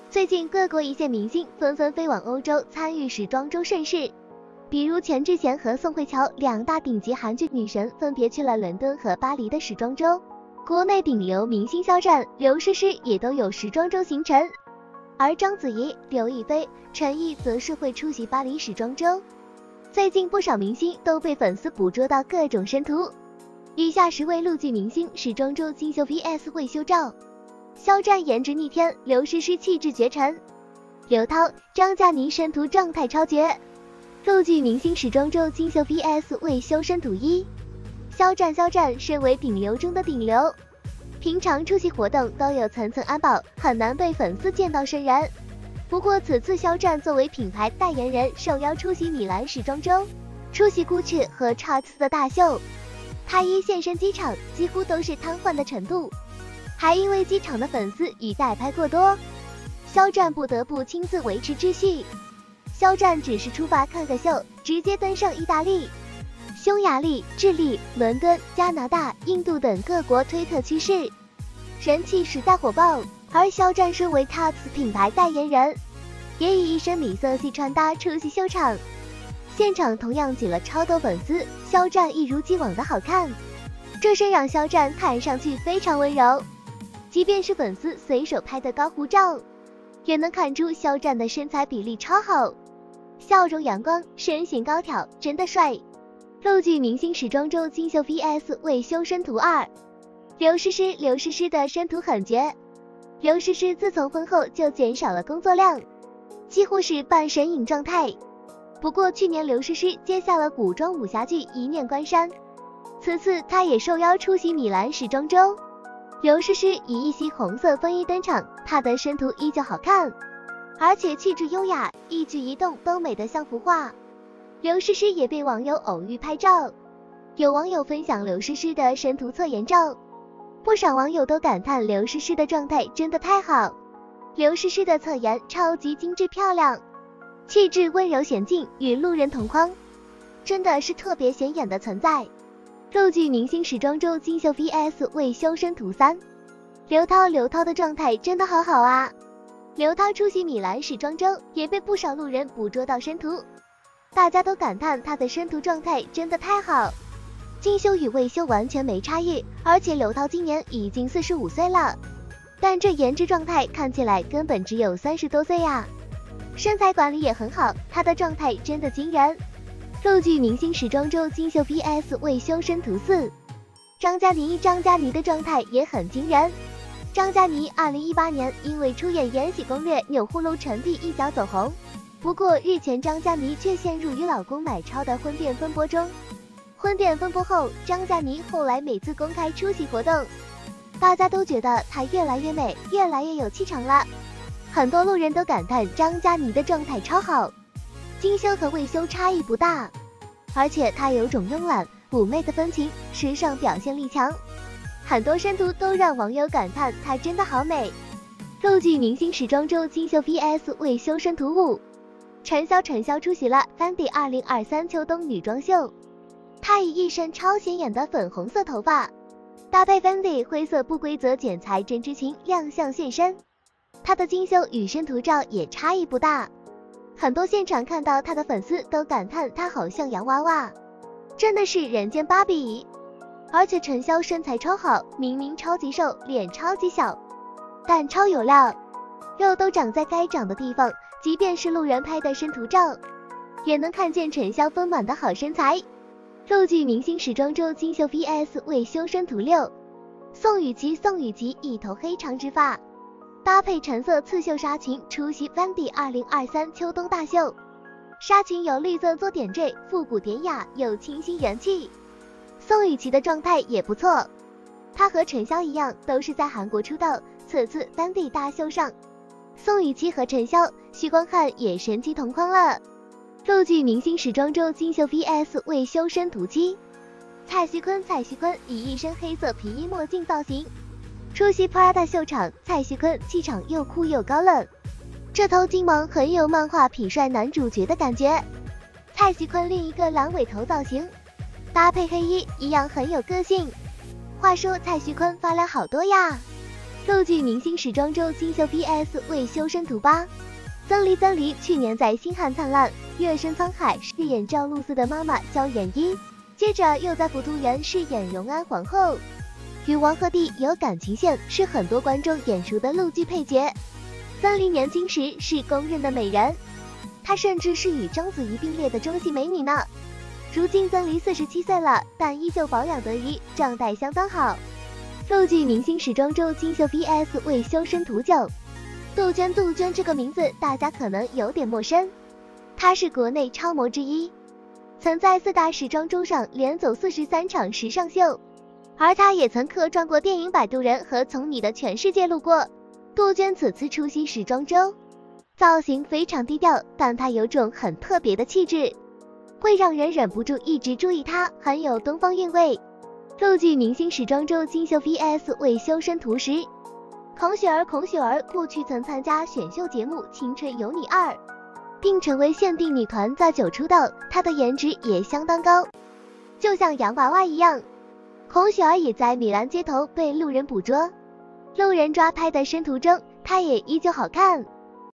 最近各国一线明星纷纷飞往欧洲参与时装周盛事，比如全智贤和宋慧乔两大顶级韩剧女神分别去了伦敦和巴黎的时装周。国内顶流明星肖战、刘诗诗也都有时装周行程，而章子怡、刘亦菲、陈毅则是会出席巴黎时装周。最近不少明星都被粉丝捕捉到各种生图，以下10位陆剧明星时装周精修 vs 会修照。肖战颜值逆天，刘诗诗气质绝尘，刘涛、张嘉倪生图状态超绝。陆剧明星时装周精修 vs 未修生图1。肖战身为顶流中的顶流，平常出席活动都有层层安保，很难被粉丝见到生人。不过此次肖战作为品牌代言人受邀出席米兰时装周，出席 GUCCI 和 Charles 的大秀，他一现身机场几乎都是瘫痪的程度，还因为机场的粉丝与代拍过多，肖战不得不亲自维持秩序。肖战只是出发看个秀，直接登上意大利、匈牙利、智利、伦敦、加拿大、印度等各国推特趋势，人气实在火爆。而肖战身为 TAPS 品牌代言人，也以一身米色系穿搭出席秀场，现场同样挤了超多粉丝，肖战一如既往的好看，这身让肖战看上去非常温柔，即便是粉丝随手拍的高弧照，也能看出肖战的身材比例超好，笑容阳光，身形高挑，真的帅。陆剧明星时装周精修 vs 未修身图2。刘诗诗的身图很绝。刘诗诗自从婚后就减少了工作量，几乎是半神隐状态。不过去年刘诗诗接下了古装武侠剧《一念关山》，此次她也受邀出席米兰时装周。刘诗诗以一袭红色风衣登场，她的身图依旧好看，而且气质优雅，一举一动都美得像幅画。刘诗诗也被网友偶遇拍照，有网友分享刘诗诗的身图测颜照，不少网友都感叹刘诗诗的状态真的太好。刘诗诗的侧颜超级精致漂亮，气质温柔娴静，与路人同框，真的是特别显眼的存在。陆剧明星时装周精修 vs 未修身图3。刘涛的状态真的好好啊。刘涛出席米兰时装周，也被不少路人捕捉到身图，大家都感叹她的身图状态真的太好，精修与未修完全没差异，而且刘涛今年已经45岁了，但这颜值状态看起来根本只有30多岁呀。身材管理也很好，她的状态真的惊人。陆剧明星时装周精修 vs 未修身图4。张嘉倪的状态也很惊人。张嘉倪2018年因为出演《延禧攻略》钮祜禄陈璧一角走红，不过日前张嘉倪却陷入与老公买超的婚变风波中。婚变风波后，张嘉倪后来每次公开出席活动，大家都觉得她越来越美，越来越有气场了。很多路人都感叹张嘉倪的状态超好，精修和未修差异不大，而且她有种慵懒妩媚的风情，时尚表现力强，很多身图都让网友感叹她真的好美。陆剧明星时装周精修 vs 未修身图5。陈潇出席了 Fendi 2023秋冬女装秀，她以一身超显眼的粉红色头发，搭配 Fendi 灰色不规则剪裁针织裙亮相现身，她的精修与身图照也差异不大，很多现场看到她的粉丝都感叹她好像洋娃娃，真的是人间芭比。而且陈潇身材超好，明明超级瘦，脸超级小，但超有料，肉都长在该长的地方，即便是路人拍的身图照，也能看见陈潇丰满的好身材。陆剧明星时装周精修 vs 未修身图6。宋雨琦一头黑长直发，搭配橙色刺绣纱裙出席 Fendi 2023秋冬大秀，纱裙由绿色做点缀，复古典雅又清新元气。宋雨琦的状态也不错，她和陈潇一样都是在韩国出道，此次 Fendi 大秀上，宋雨琦和陈潇、许光汉也神奇同框了。陆剧明星时装周精修 vs 未修身图7。蔡徐坤以一身黑色皮衣墨镜造型出席 Prada 秀场，蔡徐坤气场又酷又高冷，这头金毛很有漫画痞帅男主角的感觉。蔡徐坤另一个狼尾头造型搭配黑衣一样很有个性。话说蔡徐坤发量好多呀， 陆剧明星时装周精修 VS 为修身图8。曾黎去年在《星汉灿烂》月升沧海饰演赵露思的妈妈萧衍一，接着又在《浮屠缘》饰演荣安皇后，与王鹤棣有感情线，是很多观众眼熟的陆剧配角。曾黎年轻时是公认的美人，她甚至是与章子怡并列的中戏美女呢。如今曾黎47岁了，但依旧保养得宜，状态相当好。陆剧明星时装周精修 VS 为修身图9。杜鹃这个名字大家可能有点陌生，她是国内超模之一，曾在4大时装周上连走43场时尚秀，而她也曾客串过电影《摆渡人》和《从你的全世界路过》。杜鹃此次出席时装周，造型非常低调，但她有种很特别的气质，会让人忍不住一直注意她，很有东方韵味。陆剧明星时装周精修 VS 为修身图10。孔雪儿过去曾参加选秀节目《青春有你2》，并成为限定女团在9出道，她的颜值也相当高，就像洋娃娃一样。孔雪儿也在米兰街头被路人捕捉，路人抓拍的生图中，她也依旧好看。